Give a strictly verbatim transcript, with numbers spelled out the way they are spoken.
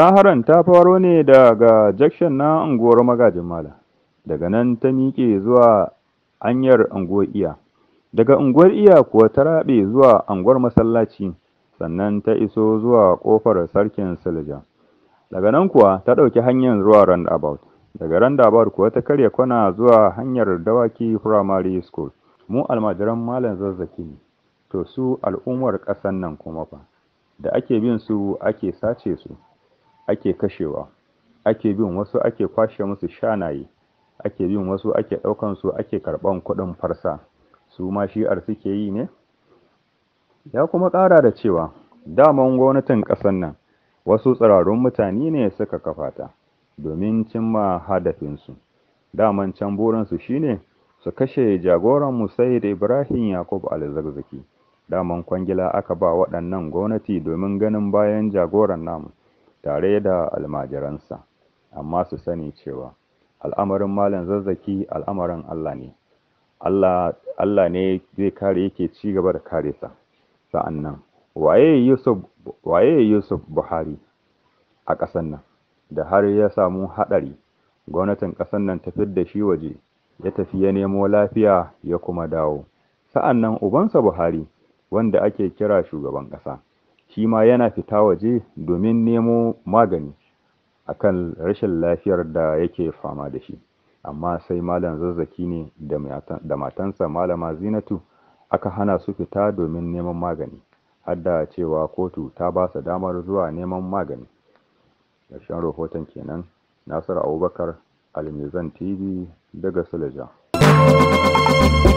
Muzaharar ta faro ne daga jakshan na unguwar Magajin Malam, daga nan ta miƙe zuwa hanyar unguwar Iya, daga unguwar Iya kuwa ta raɓe zuwa unguwar Masallaci, sannan ta iso zuwa ƙofar Sarkin Silja. Daga nan kuwa ta ɗauki hanyar zuwa Roundabout, daga Roundabout kuwa ta karya kwana zuwa hanyar Dawaki Primary School. Mu almajiran Malam Zazzaki ne, to su al'ummar ƙasar nan kuma fa, da ake bin su ake sace su, ake kashewa, ake bin wasu ake kwashe musu shanaye, ake bin wasu ake ɗaukan su ake karɓan kuɗin farsa, su ma shi'ar suke yi ne? Ya kuma ƙara da cewa daman gwamnatin ƙasar nan wasu tsirarun mutane ne suka kafa ta domin cimma hadafinsu. Daman can burinsu shine su kashe jagoran mu Sayyid Ibrahim Yakub Al-Zakzaki. Daman kwangila aka ba waɗannan gwamnati domin ganin bayan jagoran namu tare da almajiransa, amma su sani cewa al'amarin Malam Zazzaki al'amarin Allah ne. Allah Allah ne zai kare, yake ci gaba da kare sa. Sa'annan waye Yusuf waye Yusuf Buhari a ƙasar nan da har ya samu haɗari, gwamnatin ƙasar nan ta fidda shi waje ya tafi ya nemo lafiya ya kuma dawo. Sa'annan ubansa Buhari wanda ake kira shugaban ƙasa, shi ma yana fita waje domin nemo magani akan rashin lafiyar da yake fama da shi, amma sai Malam Zazzaki ne da matansa Malama Zinatu aka hana su fita domin neman magani, har da cewa kotu ta ba su damar zuwa neman magani. Ƙarshen rahoton kenan. Nasiru Abubakar, Almizan T V daga Suleja.